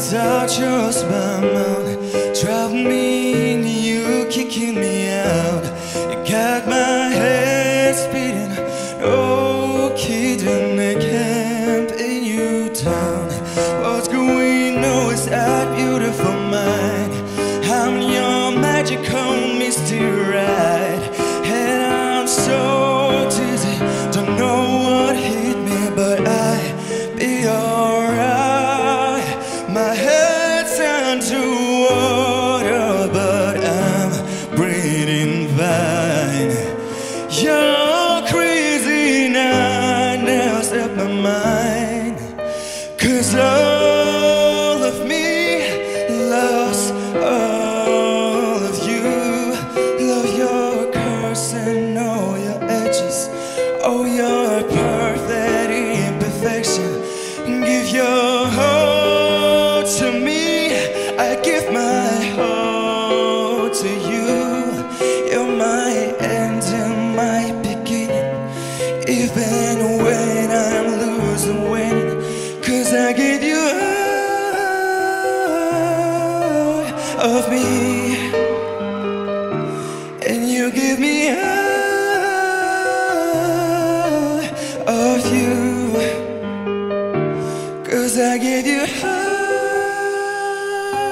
without your smile, driving me in, you kicking me out. You got my head spinning, no kidding, I can't pin you down. What's going on is that beautiful mind? I'm your magical misty ride, and I'm so dizzy, don't know what hit me, but I'll be alright. My head's underwater, but I'm breathing fine. You're crazy now, now step my mind, 'cause all of me loves all of you. Love your curves and all your edges, oh your perfect imperfection. Give your heart to me, I give my heart to you. You're my end and my beginning, even when I'm losing, winning, 'cause I give you all of me, and you give me all of you, 'cause I give you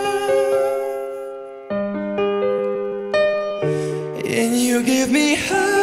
all, and you give me all.